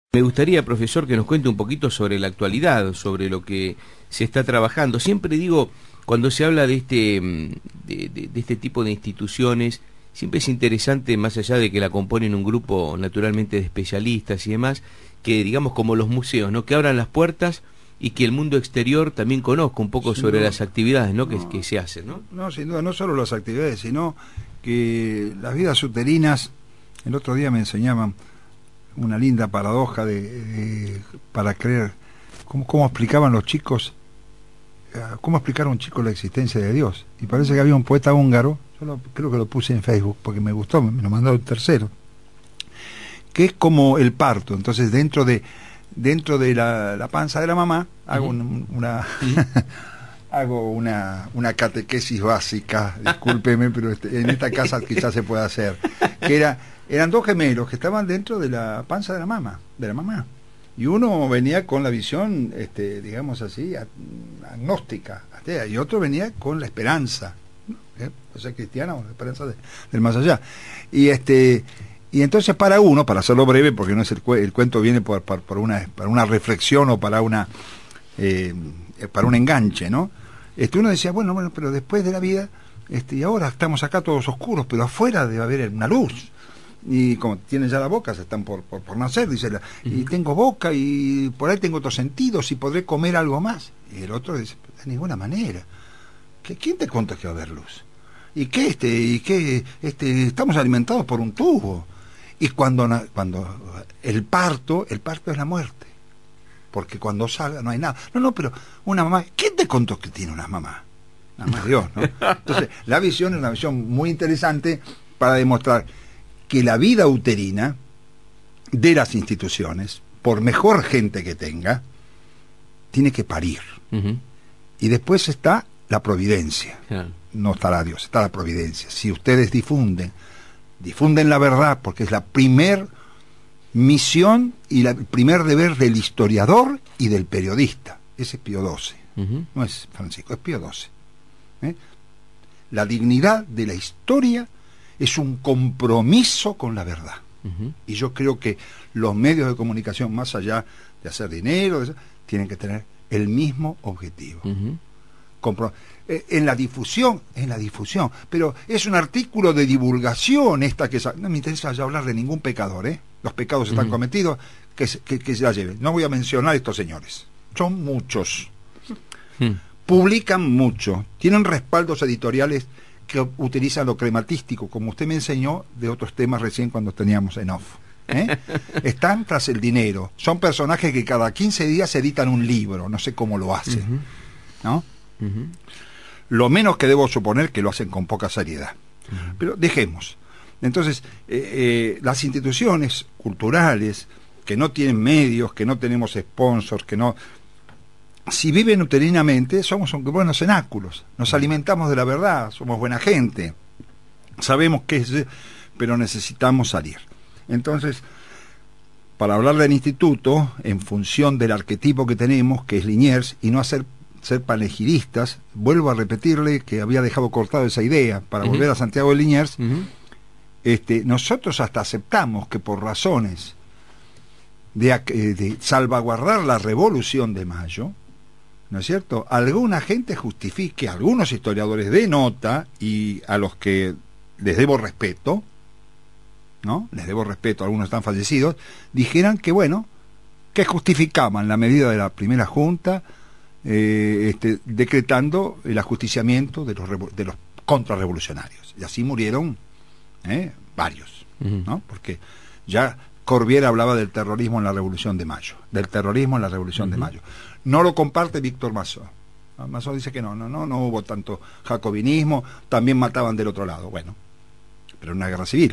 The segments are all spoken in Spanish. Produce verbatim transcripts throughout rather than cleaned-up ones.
Me gustaría, profesor, que nos cuente un poquito sobre la actualidad, sobre lo que se está trabajando. Siempre digo, cuando se habla de este, de, de, de este tipo de instituciones, siempre es interesante, más allá de que la componen un grupo naturalmente de especialistas y demás, que digamos como los museos, ¿no? Que abran las puertas y que el mundo exterior también conozca un poco sin sobre duda. Las actividades, ¿no? No, que, que se hacen, ¿no? No, sin duda, no solo las actividades, sino que las vidas uterinas, el otro día me enseñaban una linda paradoja de, de para creer cómo, cómo explicaban los chicos cómo explicar a un chico la existencia de Dios, y parece que había un poeta húngaro, yo lo, creo que lo puse en Facebook porque me gustó, me lo mandó el tercero, que es como el parto. Entonces dentro de dentro de la, la panza de la mamá hago uh-huh. un, una uh-huh. hago una una catequesis básica, discúlpeme, pero este, en esta casa quizás se pueda hacer, que era eran dos gemelos que estaban dentro de la panza de la mamá, de la mamá. Y uno venía con la visión, este, digamos así, agnóstica, atea, y otro venía con la esperanza, ¿eh? O sea, cristiana, o la esperanza de, del más allá. Y este y entonces para uno, para hacerlo breve, porque no es el, el cuento viene por, por, por una para una reflexión o para una eh, para un enganche, ¿no? Este uno decía, bueno, bueno, pero después de la vida, este, y ahora estamos acá todos oscuros, pero afuera debe haber una luz. Y como tienen ya la boca, se están por, por, por nacer, dice, la, uh-huh. y tengo boca y por ahí tengo otros sentidos y podré comer algo más. Y el otro dice, de ninguna manera. ¿Qué, ¿Quién te contó que va a haber luz? ¿Y qué este? ¿Y qué este? Estamos alimentados por un tubo. Y cuando, cuando el parto, el parto es la muerte. Porque cuando salga no hay nada. No, no, pero una mamá, ¿quién te contó que tiene una mamá? Nada más Dios, ¿no? Entonces, la visión es una visión muy interesante para demostrar que la vida uterina de las instituciones, por mejor gente que tenga, tiene que parir. Uh-huh. Y después está la providencia. Yeah. No estará Dios, está la providencia. Si ustedes difunden, difunden la verdad, porque es la primer misión y la, el primer deber del historiador y del periodista. Ese es Pío doce. Uh-huh. No es Francisco, es Pío doce. ¿Eh? La dignidad de la historia es un compromiso con la verdad. Uh-huh. Y yo creo que los medios de comunicación, más allá de hacer dinero, de eso, tienen que tener el mismo objetivo. Uh-huh. Compro eh, en la difusión, en la difusión. Pero es un artículo de divulgación esta que... No me interesa ya hablar de ningún pecador, ¿eh? Los pecados están uh-huh. cometidos, que, que, que se la lleven. No voy a mencionar a estos señores. Son muchos. Uh-huh. Publican mucho. Tienen respaldos editoriales que utilizan lo crematístico, como usted me enseñó de otros temas recién cuando teníamos en off. ¿Eh? Están tras el dinero. Son personajes que cada quince días editan un libro. No sé cómo lo hacen. Uh-huh. ¿No? Uh-huh. Lo menos que debo suponer que lo hacen con poca seriedad. Uh-huh. Pero dejemos. Entonces, eh, eh, las instituciones culturales que no tienen medios, que no tenemos sponsors, que no... Si viven uterinamente, somos buenos cenáculos, nos alimentamos de la verdad, somos buena gente, sabemos qué es, pero necesitamos salir. Entonces, para hablar del instituto, en función del arquetipo que tenemos, que es Liniers, y no hacer ser panegidistas, vuelvo a repetirle que había dejado cortado esa idea, para uh-huh. volver a Santiago de Liniers, uh-huh. este, nosotros hasta aceptamos que por razones de, de salvaguardar la Revolución de Mayo, ¿no es cierto?, alguna gente justifique, algunos historiadores de nota, y a los que les debo respeto, ¿no? Les debo respeto, algunos están fallecidos, dijeran que, bueno, que justificaban la medida de la primera junta, eh, este, decretando el ajusticiamiento de los, de los contrarrevolucionarios. Y así murieron ¿eh? varios, uh-huh. ¿no? Porque ya Corbière hablaba del terrorismo en la Revolución de Mayo, del terrorismo en la Revolución uh-huh. de Mayo. No lo comparte Víctor Massó. Massó dice que no, no, no, no hubo tanto jacobinismo, también mataban del otro lado. Bueno, pero en una guerra civil.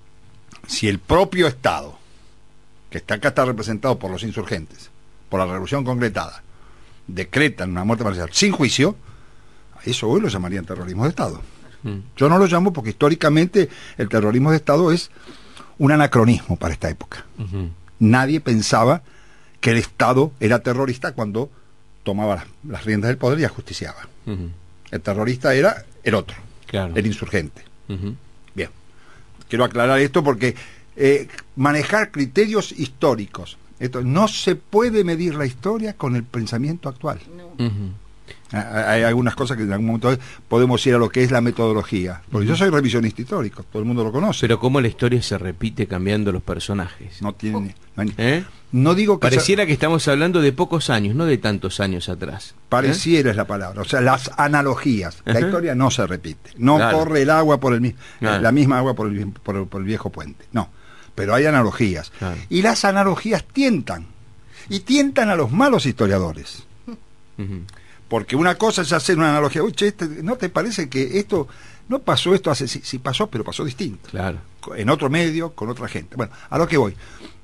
Si el propio Estado, que está acá está representado por los insurgentes, por la revolución concretada, decretan una muerte marcial sin juicio, a eso hoy lo llamarían terrorismo de Estado. Mm. Yo no lo llamo porque históricamente el terrorismo de Estado es un anacronismo para esta época. Uh-huh. Nadie pensaba que el Estado era terrorista cuando tomaba las, las riendas del poder y ajusticiaba. Uh-huh. El terrorista era el otro, claro. el insurgente. Uh-huh. Bien, quiero aclarar esto porque eh, manejar criterios históricos Esto, no se puede medir la historia con el pensamiento actual. No. Ujú. Hay algunas cosas que en algún momento podemos ir a lo que es la metodología, porque yo soy revisionista histórico, todo el mundo lo conoce. Pero cómo la historia se repite cambiando los personajes. No tiene, no, hay- ¿Eh? no digo que Pareciera sea- que estamos hablando de pocos años, no de tantos años atrás. pareciera es la palabra, o sea, las analogías. La Ajá. historia no se repite, no Claro. corre el agua por el mi- Claro. la misma agua por el, por el- por el viejo puente, no, pero hay analogías. Claro. Y las analogías tientan, y tientan a los malos historiadores. Ujú. Porque una cosa es hacer una analogía, uy, che, este, ¿no te parece que esto, no pasó esto hace, sí, sí pasó, pero pasó distinto? Claro. En otro medio, con otra gente. Bueno, a lo que voy.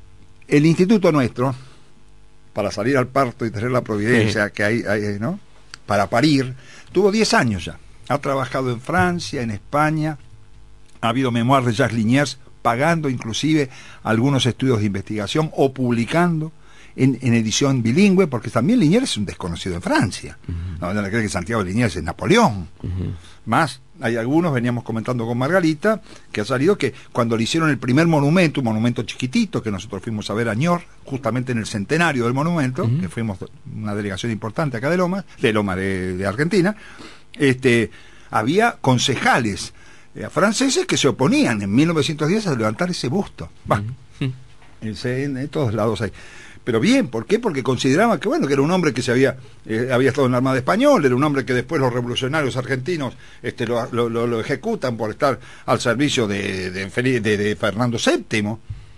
El instituto nuestro, para salir al parto y tener la providencia Sí. que hay, hay, ¿no? Para parir, tuvo diez años ya. Ha trabajado en Francia, en España, ha habido memoirs de Jacques Liniers, pagando inclusive algunos estudios de investigación o publicando en, en edición bilingüe, porque también Liniers es un desconocido en Francia. Ujú. No, no le cree que Santiago Liniers es Napoleón. Ujú. Más, hay algunos, veníamos comentando con Margarita, que ha salido que cuando le hicieron el primer monumento, un monumento chiquitito, que nosotros fuimos a ver a Ñor, justamente en el centenario del monumento, Ujú. que fuimos una delegación importante acá de Loma, de Loma de, de Argentina, este, había concejales eh, franceses que se oponían en mil novecientos diez a levantar ese busto. Bah, Ujú. ese, en, en todos lados hay. Pero bien, ¿por qué? Porque consideraban que bueno, que era un hombre que se había eh, había estado en la Armada Española, era un hombre que después los revolucionarios argentinos este, lo, lo, lo, lo ejecutan por estar al servicio de, de, Feli- de, de Fernando séptimo.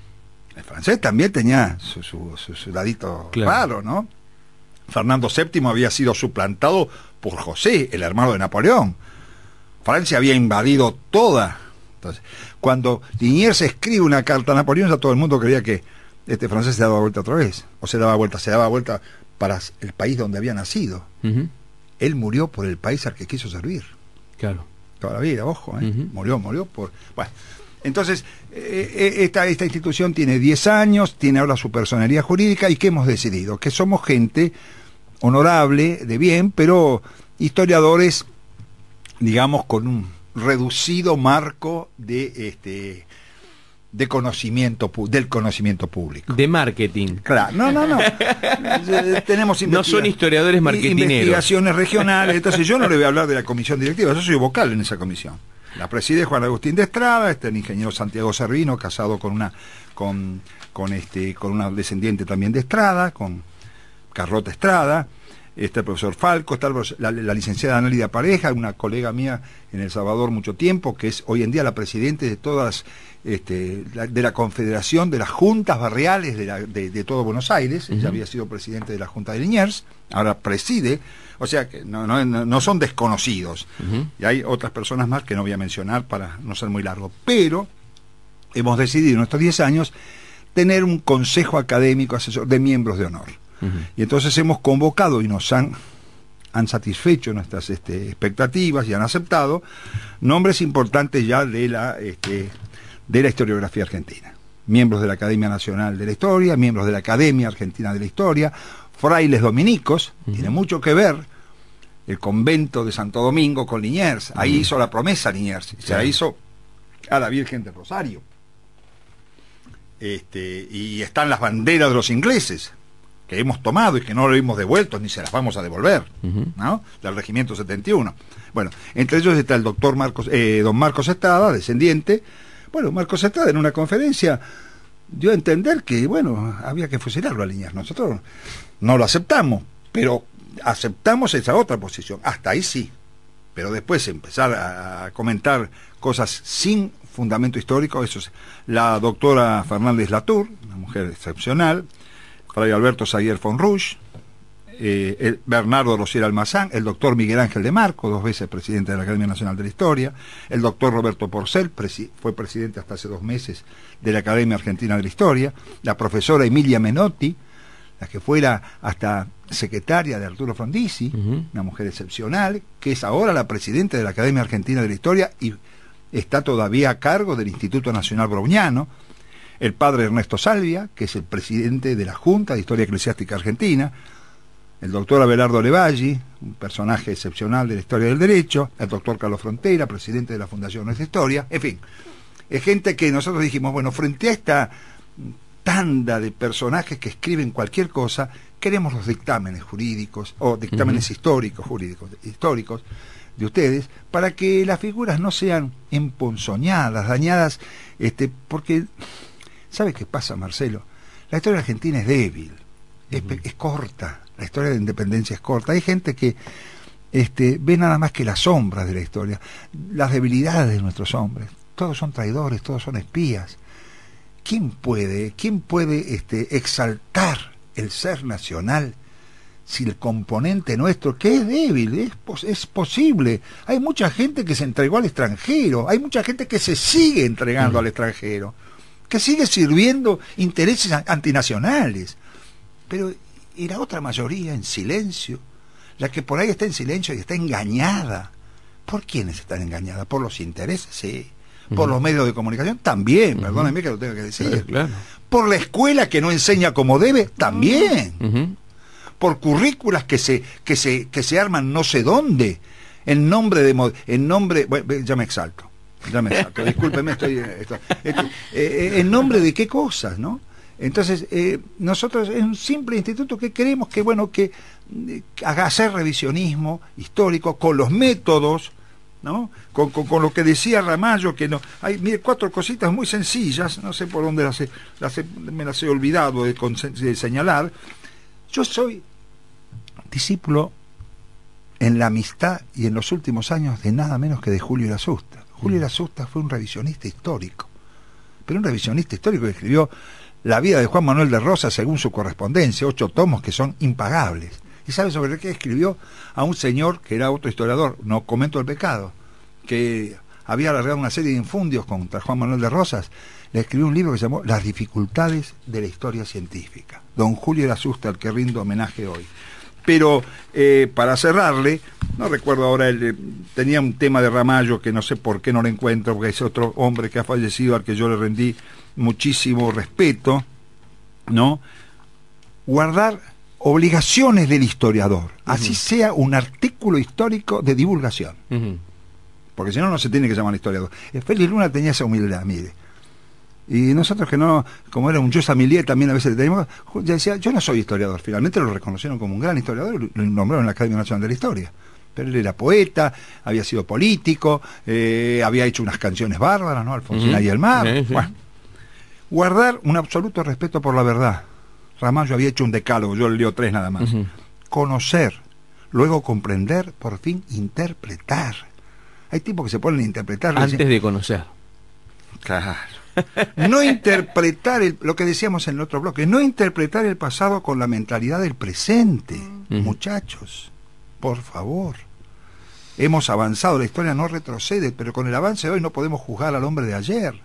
El francés también tenía su, su, su, su ladito Claro. raro, ¿no? Fernando séptimo había sido suplantado por José, el hermano de Napoleón. Francia había invadido toda. Entonces, cuando Liniers escribe una carta a Napoleón, ya todo el mundo creía que este francés se daba vuelta otra vez, o se daba vuelta, se daba vuelta para el país donde había nacido. Ujú. Él murió por el país al que quiso servir. Claro. Toda la vida, ojo, ¿eh? Ujú. Murió, murió por... Bueno, entonces, eh, esta, esta institución tiene diez años, tiene ahora su personería jurídica, y ¿qué hemos decidido? Que somos gente honorable, de bien, pero historiadores, digamos, con un reducido marco de este de conocimiento pu- del conocimiento público. De marketing. Claro, no, no, no. Eh, Tenemos No investiga- son historiadores marketineros. investigaciones regionales, entonces yo no le voy a hablar de la comisión directiva, yo soy vocal en esa comisión. La preside Juan Agustín de Estrada, este el ingeniero Santiago Servino, casado con una con con este con una descendiente también de Estrada, con Carlota Estrada. Está el profesor Falco, está el profesor- la, la licenciada Análida Pareja, una colega mía en El Salvador mucho tiempo, que es hoy en día la presidente de todas, este, la, de la Confederación de las Juntas Barriales de, la, de, de todo Buenos Aires. Ella Ujú. había sido presidente de la Junta de Liniers, ahora preside, o sea que no, no, no no son desconocidos. Ujú. Y hay otras personas más que no voy a mencionar para no ser muy largo, pero hemos decidido en estos diez años tener un consejo académico asesor de miembros de honor. Ujú. Y entonces hemos convocado y nos han, han satisfecho nuestras este, expectativas y han aceptado nombres importantes ya de la, este, de la historiografía argentina. Miembros de la Academia Nacional de la Historia, miembros de la Academia Argentina de la Historia, frailes dominicos, Ujú. tiene mucho que ver el convento de Santo Domingo con Liniers. Ahí Ujú. hizo la promesa Liniers, se la Claro. hizo a la Virgen del Rosario. Este, y están las banderas de los ingleses que hemos tomado y que no lo hemos devuelto ni se las vamos a devolver, Ujú. ¿no? Del regimiento setenta y uno. Bueno, entre ellos está el doctor Marcos, eh, don Marcos Estrada, descendiente. Bueno, Marcos Estrada en una conferencia dio a entender que, bueno, había que fusilarlo a Liniers. Nosotros no lo aceptamos, pero aceptamos esa otra posición. Hasta ahí sí. Pero después empezar a, a comentar cosas sin fundamento histórico, eso es. La doctora Fernández Latour, una mujer excepcional, Fray Alberto Saguier Fonrouge, eh, el Bernardo Rosier Almazán, el doctor Miguel Ángel de Marco, dos veces presidente de la Academia Nacional de la Historia, el doctor Roberto Porcel, presi fue presidente hasta hace dos meses de la Academia Argentina de la Historia, la profesora Emilia Menotti, la que fuera hasta secretaria de Arturo Frondizi, Ujú. una mujer excepcional, que es ahora la presidenta de la Academia Argentina de la Historia y está todavía a cargo del Instituto Nacional Browniano, el padre Ernesto Salvia, que es el presidente de la Junta de Historia Eclesiástica Argentina, el doctor Abelardo Levalli, un personaje excepcional de la historia del derecho, el doctor Carlos Frontera, presidente de la Fundación Nuestra Historia, en fin, es gente que nosotros dijimos, bueno, frente a esta tanda de personajes que escriben cualquier cosa, queremos los dictámenes jurídicos, o dictámenes uh-huh. históricos, jurídicos, históricos, de ustedes, para que las figuras no sean emponzoñadas, dañadas, este, porque, ¿sabe qué pasa, Marcelo? La historia argentina es débil, uh-huh. es, es corta, la historia de la independencia es corta. Hay gente que este, ve nada más que las sombras de la historia, las debilidades de nuestros hombres. Todos son traidores, todos son espías. ¿Quién puede, quién puede este, exaltar el ser nacional si el componente nuestro, que es débil, es, pos es posible? Hay mucha gente que se entregó al extranjero, hay mucha gente que se sigue entregando uh-huh. al extranjero, que sigue sirviendo intereses antinacionales, pero y la otra mayoría en silencio, la que por ahí está en silencio y está engañada. ¿Por quiénes están engañadas? ¿Por los intereses? Sí. ¿Por uh-huh. los medios de comunicación? También, uh-huh. perdónenme que lo tenga que decir. Claro, claro. ¿Por la escuela que no enseña como debe? También. Uh-huh. ¿Por currículas que se, que se, que se arman no sé dónde? En nombre de... En nombre, bueno, ya me exalto. Ya me exalto. Discúlpeme, estoy... estoy este, eh, ¿en nombre de qué cosas, no? Entonces, eh, nosotros es un simple instituto que queremos que, bueno, que eh, haga hacer revisionismo histórico con los métodos, ¿no? Con, con, con lo que decía Ramallo, que no hay, mire, cuatro cositas muy sencillas, no sé por dónde las he, las he, me las he olvidado de, de señalar. Yo soy discípulo en la amistad y en los últimos años de nada menos que de Julio Irasusta. Julio Irasusta fue un revisionista histórico, pero un revisionista histórico que escribió la vida de Juan Manuel de Rosas según su correspondencia, ocho tomos que son impagables. ¿Y sabe sobre qué escribió? A un señor que era otro historiador, no comento el pecado, que había alargado una serie de infundios contra Juan Manuel de Rosas. Le escribió un libro que se llamó Las dificultades de la historia científica. Don Julio Irasusta, al que rindo homenaje hoy. Pero eh, para cerrarle, no recuerdo ahora, él tenía un tema de Ramallo que no sé por qué no lo encuentro, porque es otro hombre que ha fallecido al que yo le rendí muchísimo respeto, ¿no? Guardar obligaciones del historiador, uh-huh. así sea un artículo histórico de divulgación, uh-huh. porque si no, no se tiene que llamar historiador. Félix Luna tenía esa humildad, mire, y nosotros que no, como era un José Amilier también a veces le teníamos, ya decía, yo no soy historiador. Finalmente lo reconocieron como un gran historiador y lo nombraron en la Academia Nacional de la Historia. Pero él era poeta, había sido político, eh, había hecho unas canciones bárbaras, ¿no? Alfonsina uh-huh. y el mar. Sí, sí. Bueno, guardar un absoluto respeto por la verdad. Ramallo había hecho un decálogo, yo le leo tres nada más. Uh-huh. Conocer, luego comprender, por fin interpretar. Hay tipos que se ponen a interpretar. Antes dicen, de conocer. Claro. No interpretar el, lo que decíamos en el otro bloque, no interpretar el pasado con la mentalidad del presente. Uh-huh. Muchachos, por favor. Hemos avanzado, la historia no retrocede, pero con el avance de hoy no podemos juzgar al hombre de ayer.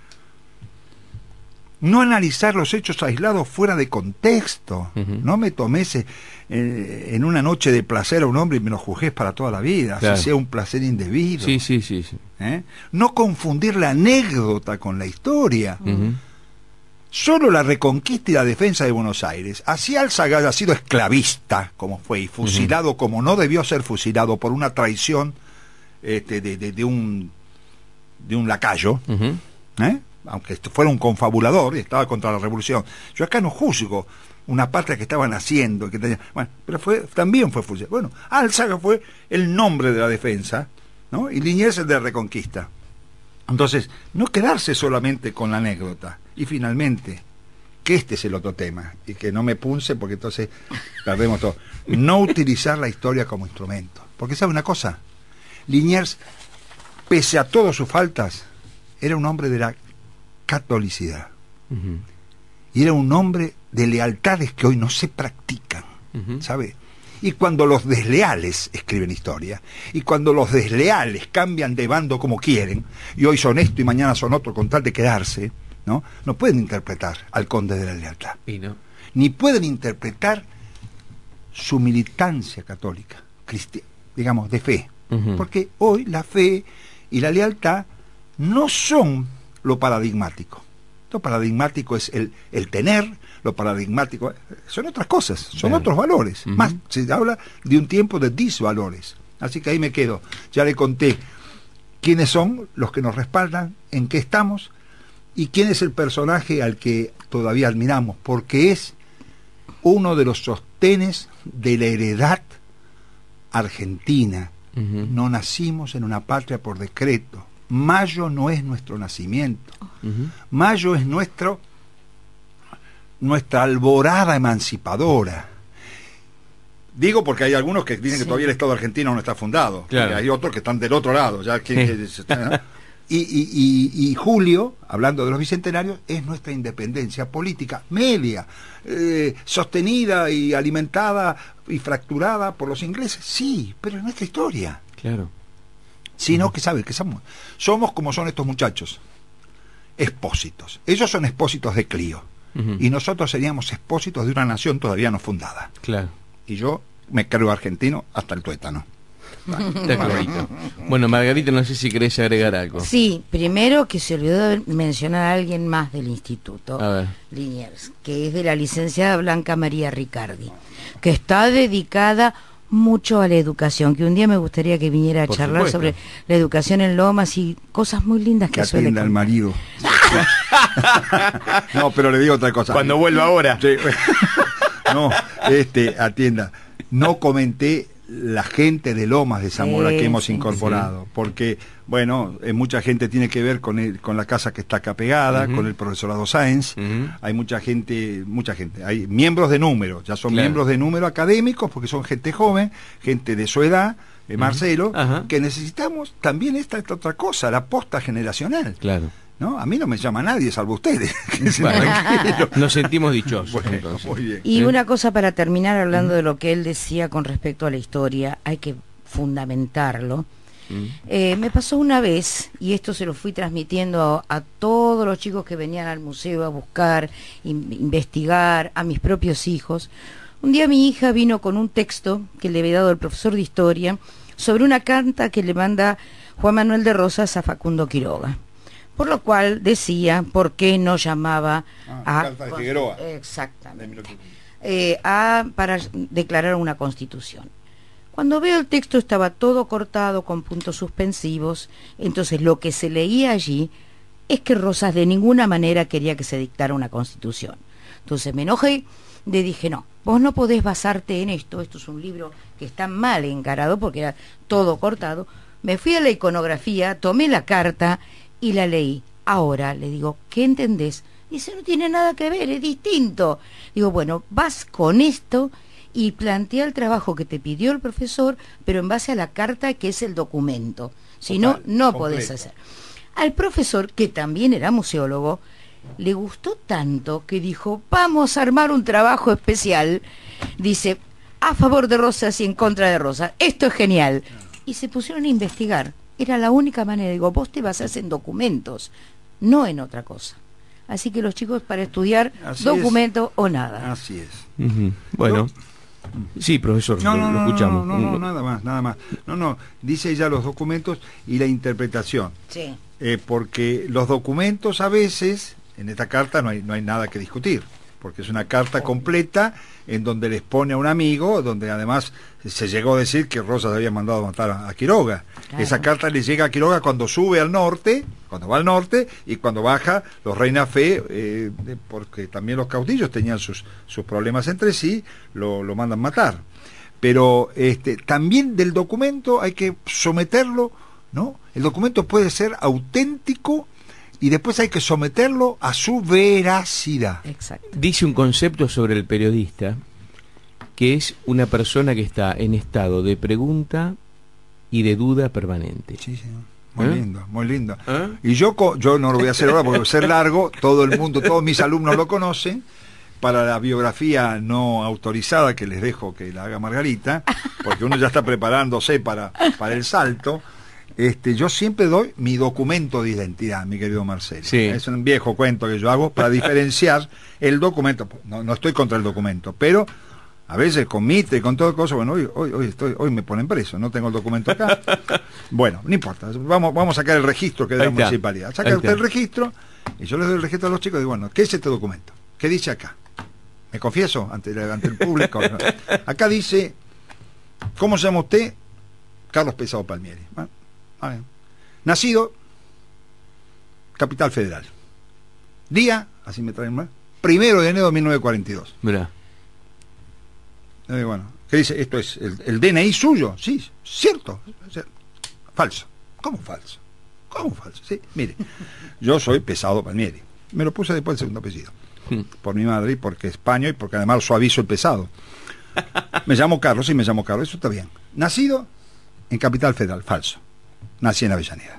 No analizar los hechos aislados fuera de contexto. Uh-huh. No me tomes eh, en una noche de placer a un hombre y me lo juzgues para toda la vida, claro. Si sea un placer indebido. Sí, sí, sí, sí. ¿Eh? No confundir la anécdota con la historia. Uh-huh. Solo la reconquista y la defensa de Buenos Aires. Así Álzaga haya sido esclavista, como fue, y fusilado uh-huh. como no debió ser fusilado por una traición este, de, de, de un de un lacayo, uh-huh. ¿eh? Aunque fuera un confabulador y estaba contra la revolución. Yo acá no juzgo una patria que estaban haciendo, que tenía, bueno, pero fue, también fue fusilado. Bueno, Álzaga fue el nombre de la defensa, ¿no? Y Liniers el de la reconquista. Entonces, no quedarse solamente con la anécdota. Y finalmente, que este es el otro tema, y que no me punce porque entonces perdemos todo. No utilizar la historia como instrumento. Porque ¿sabe una cosa? Liniers, pese a todas sus faltas, era un hombre de la catolicidad. Uh-huh. Y era un hombre de lealtades que hoy no se practican, uh-huh. ¿sabe? Y cuando los desleales escriben historia, y cuando los desleales cambian de bando como quieren, y hoy son esto y mañana son otro con tal de quedarse, ¿no? No pueden interpretar al conde de la lealtad. ¿Y no? Ni pueden interpretar su militancia católica, cristiana, digamos, de fe. Uh-huh. Porque hoy la fe y la lealtad no son lo paradigmático. Lo paradigmático es el, el tener, lo paradigmático son otras cosas, son Bien. otros valores. Uh-huh. Más se habla de un tiempo de disvalores. Así que ahí me quedo. Ya le conté quiénes son los que nos respaldan, en qué estamos, ¿Y quién es el personaje al que todavía admiramos? Porque es uno de los sostenes de la heredad argentina. Uh-huh. No nacimos en una patria por decreto. Mayo no es nuestro nacimiento. Uh-huh. Mayo es nuestro, nuestra alborada emancipadora. Digo porque hay algunos que dicen sí. que todavía el Estado argentino no está fundado. Claro. Hay otros que están del otro lado. Ya que, sí. ¿no? y, y, y, y julio, hablando de los bicentenarios, es nuestra independencia política, media, eh, sostenida y alimentada y fracturada por los ingleses. Sí, pero es nuestra historia. Claro. Sino uh-huh. que, ¿sabes qué somos? Somos como son estos muchachos, expósitos. Ellos son expósitos de Clio. Uh-huh. Y nosotros seríamos expósitos de una nación todavía no fundada. Claro. Y yo me creo argentino hasta el tuétano. Vale. Bueno, Margarita, no sé si querés agregar algo. Sí, primero que se olvidó de mencionar a alguien más del instituto, a ver. Liniers, que es de la licenciada Blanca María Ricardi, que está dedicada mucho a la educación, que un día me gustaría que viniera a Por charlar supuesto. sobre la educación en Lomas y cosas muy lindas que, que suele atienda al marido. No, pero le digo otra cosa. Cuando vuelva ahora. Sí. No, este, atienda. No comenté la gente de Lomas de Zamora sí, que hemos sí, incorporado, sí. porque, bueno, eh, mucha gente tiene que ver con el, con la casa que está acá pegada, uh-huh. con el profesorado Sáenz, uh-huh. hay mucha gente, mucha gente, hay miembros de número, ya son claro. miembros de número académicos, porque son gente joven, gente de su edad, eh, Marcelo, uh-huh. que necesitamos también esta, esta otra cosa, la posta generacional. Claro. ¿No? A mí no me llama nadie, salvo ustedes. Bueno, nos sentimos dichosos. Bueno, muy bien. Y ¿Eh? una cosa para terminar, hablando mm. de lo que él decía con respecto a la historia, hay que fundamentarlo. Mm. Eh, me pasó una vez, y esto se lo fui transmitiendo a, a todos los chicos que venían al museo a buscar, in, investigar, a mis propios hijos. Un día mi hija vino con un texto que le había dado el profesor de historia sobre una carta que le manda Juan Manuel de Rosas a Facundo Quiroga. Por lo cual decía por qué no llamaba ah, a carta de Figueroa. Exactamente eh, a para declarar una constitución. Cuando veo el texto estaba todo cortado con puntos suspensivos, entonces lo que se leía allí es que Rosas de ninguna manera quería que se dictara una constitución. Entonces me enojé, le dije no, vos no podés basarte en esto, esto es un libro que está mal encarado porque era todo cortado. Me fui a la iconografía, tomé la carta y la leí. Ahora le digo, ¿qué entendés? Dice, no tiene nada que ver, es distinto. Digo, bueno, vas con esto y plantea el trabajo que te pidió el profesor, pero en base a la carta que es el documento. Si no, no podés hacer. Al profesor, que también era museólogo, le gustó tanto que dijo, vamos a armar un trabajo especial. Dice, a favor de Rosas y en contra de Rosas. Esto es genial. Y se pusieron a investigar. Era la única manera, digo, vos te basás en documentos, no en otra cosa. Así que los chicos para estudiar Así documento es. o nada. Así es. Uh-huh. Bueno, no. sí, profesor, no, lo, no, lo escuchamos. No, no, no, nada más, nada más. No, no, dice ya los documentos y la interpretación. Sí. Eh, porque los documentos a veces, en esta carta no hay, no hay nada que discutir, porque es una carta completa en donde les pone a un amigo, donde además se llegó a decir que Rosas había mandado a matar a, a Quiroga. Claro. Esa carta le llega a Quiroga cuando sube al norte, cuando va al norte, y cuando baja los Reina Fe, eh, porque también los caudillos tenían sus, sus problemas entre sí, lo, lo mandan matar. Pero este, también del documento hay que someterlo, ¿no? El documento puede ser auténtico y después hay que someterlo a su veracidad. Exacto. Dice un concepto sobre el periodista, que es una persona que está en estado de pregunta y de duda permanente. Sí, sí. Muy ¿Eh? lindo, muy lindo. ¿Eh? Y yo, yo no lo voy a hacer ahora porque va a ser largo, todo el mundo, todos mis alumnos lo conocen. Para la biografía no autorizada que les dejo que la haga Margarita, porque uno ya está preparándose para, para el salto. Este, yo siempre doy mi documento de identidad, mi querido Marcelo. Sí. Es un viejo cuento que yo hago para diferenciar el documento. No, no estoy contra el documento, pero a veces con mitre y con todo cosas, bueno, hoy, hoy, hoy, estoy, hoy me ponen preso, no tengo el documento acá. Bueno, no importa, vamos, vamos a sacar el registro que da la municipalidad. Saca usted el registro y yo les doy el registro a los chicos y digo, bueno, ¿qué es este documento? ¿Qué dice acá? Me confieso ante, ante el público. Acá dice, ¿cómo se llama usted? Carlos Pesado Palmieri. Bueno, nacido Capital Federal, Día, así me traen más, primero de enero de mil novecientos cuarenta y dos. Mirá. Eh, bueno, ¿qué dice? ¿Esto es el, el D N I suyo? Sí, cierto. Falso. ¿Cómo falso? ¿Cómo falso? Sí, mire, yo soy Pesado Palmieri. Me lo puse después del segundo apellido. Por mi madre y porque es español y porque además suavizo el pesado. Me llamo Carlos, sí me llamo Carlos, eso está bien. Nacido en Capital Federal, falso. Nací en Avellaneda.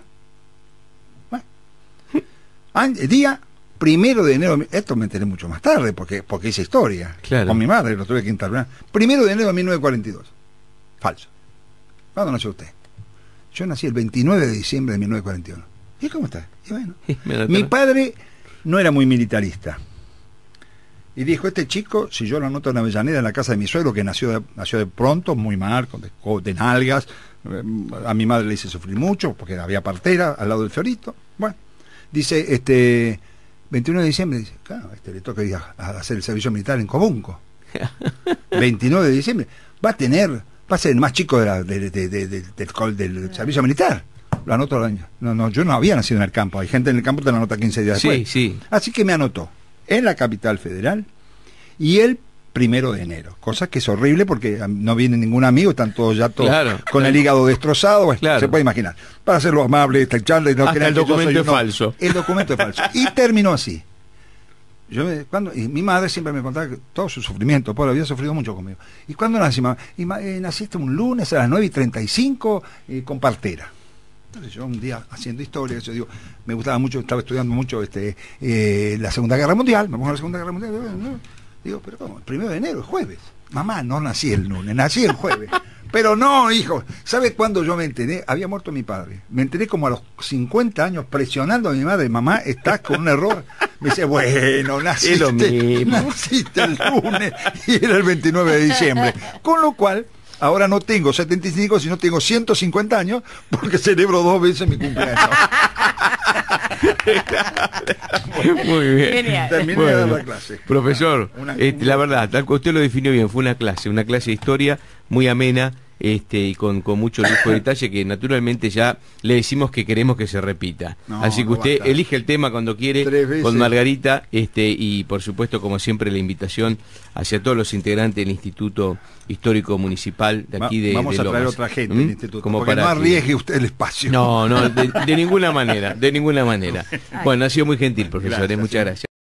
Bueno. Día primero de enero, esto me enteré mucho más tarde porque, porque hice historia. Claro. Con mi madre, lo tuve que interpretar. Primero de enero de mil novecientos cuarenta y dos. Falso. ¿Cuándo nació usted? Yo nací el veintinueve de diciembre de mil novecientos cuarenta y uno. ¿Y cómo está? Y bueno, mi padre no era muy militarista. Y dijo, este chico, si yo lo anoto en Avellaneda, en la casa de mi suegro, que nació de, nació de pronto, muy mal, con de, de nalgas, eh, a mi madre le hice sufrir mucho, porque había partera al lado del Fiorito. Bueno, dice, este, veintiuno de diciembre, dice, claro, este le toca ir a, a hacer el servicio militar en Cobunco. veintinueve de diciembre, va a tener, va a ser el más chico de la, de, de, de, de, del, del servicio militar. Lo anoto al año. No, no, yo no había nacido en el campo, hay gente en el campo que te lo anota quince días después. Sí, sí. Así que me anotó en la Capital Federal y el primero de enero, cosa que es horrible porque no viene ningún amigo, están todos ya todos claro, con claro. el hígado destrozado, bueno, Claro. se puede imaginar. Para hacerlo amable, estrecharle, no Hasta el documento es no, falso. El documento es falso. Y terminó así. Yo me, cuando, y mi madre siempre me contaba que todo su sufrimiento, pobre, había sufrido mucho conmigo. ¿Y cuándo nací, mamá? Y, ma, eh, naciste un lunes a las nueve y treinta y cinco eh, con partera. Entonces yo un día haciendo historia, yo digo, me gustaba mucho, estaba estudiando mucho este eh, la Segunda Guerra Mundial, me pongo la Segunda Guerra Mundial, ¿no? Digo, pero ¿cómo? El primero de enero, es jueves. Mamá, no nací el lunes, nací el jueves. Pero no, hijo, ¿sabes cuándo yo me enteré? Había muerto mi padre. Me enteré como a los cincuenta años presionando a mi madre, mamá, estás con un error. Me dice, bueno, naciste, Es lo mismo. naciste el lunes y era el veintinueve de diciembre. Con lo cual, ahora no tengo setenta y cinco, sino tengo ciento cincuenta años porque celebro dos veces mi cumpleaños. Muy bien. Genial. Terminé Bueno, de dar la clase. Profesor, Una- este, la verdad, tal como usted lo definió bien, fue una clase, una clase de historia muy amena, este, y con, con mucho lujo de detalle que naturalmente ya le decimos que queremos que se repita. No, Así que no usted basta. elige el tema cuando quiere Tres veces. con Margarita, este, y por supuesto, como siempre, la invitación hacia todos los integrantes del Instituto Histórico Municipal de aquí de, Va- Vamos de a traer Lomas. otra gente ¿Mm? al instituto, Como porque para no que- arriesgue usted el espacio. No, no, de, de ninguna manera, de ninguna manera. Bueno, ha sido muy gentil, profesor, Gracias, muchas sí. gracias.